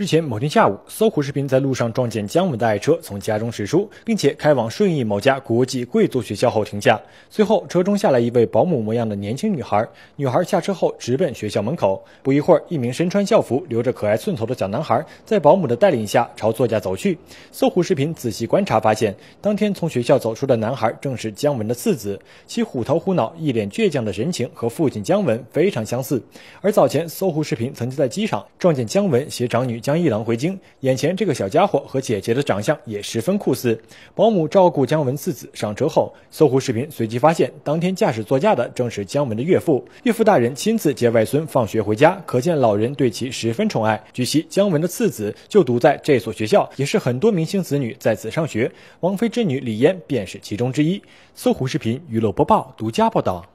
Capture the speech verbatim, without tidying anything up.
日前某天下午，搜狐视频在路上撞见姜文的爱车从家中驶出，并且开往顺义某家国际贵族学校后停下。随后，车中下来一位保姆模样的年轻女孩，女孩下车后直奔学校门口。不一会儿，一名身穿校服、留着可爱寸头的小男孩在保姆的带领下朝座驾走去。搜狐视频仔细观察发现，当天从学校走出的男孩正是姜文的次子，其虎头虎脑、一脸倔强的神情和父亲姜文非常相似。而早前，搜狐视频曾经在机场撞见姜文携长女姜一郎回京，眼前这个小家伙和姐姐的长相也十分酷似。保姆照顾姜文次子上车后，搜狐视频随即发现，当天驾驶座驾的正是姜文的岳父。岳父大人亲自接外孙放学回家，可见老人对其十分宠爱。据悉，姜文的次子就读在这所学校，也是很多明星子女在此上学，王菲之女李嫣便是其中之一。搜狐视频娱乐播报独家报道。